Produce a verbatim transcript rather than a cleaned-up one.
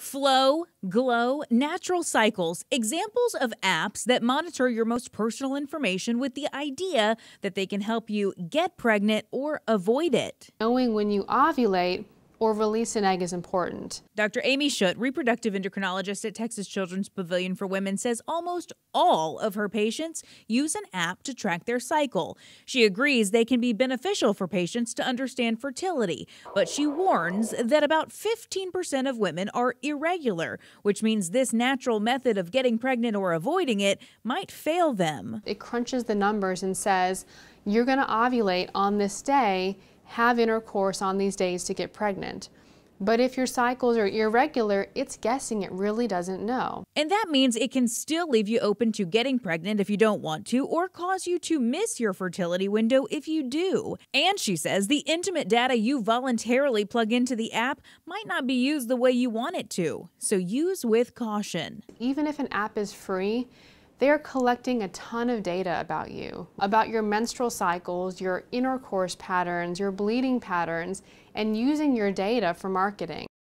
Flow, Glow, Natural Cycles, examples of apps that monitor your most personal information with the idea that they can help you get pregnant or avoid it. Knowing when you ovulate or release an egg is important. Doctor Amy Schutt, reproductive endocrinologist at Texas Children's Pavilion for Women, says almost all of her patients use an app to track their cycle. She agrees they can be beneficial for patients to understand fertility, but she warns that about fifteen percent of women are irregular, which means this natural method of getting pregnant or avoiding it might fail them. It crunches the numbers and says, you're going to ovulate on this day, have intercourse on these days to get pregnant. But if your cycles are irregular, it's guessing, it really doesn't know. And that means it can still leave you open to getting pregnant if you don't want to, or cause you to miss your fertility window if you do. And she says the intimate data you voluntarily plug into the app might not be used the way you want it to. So use with caution. Even if an app is free, they're collecting a ton of data about you, about your menstrual cycles, your intercourse patterns, your bleeding patterns, and using your data for marketing.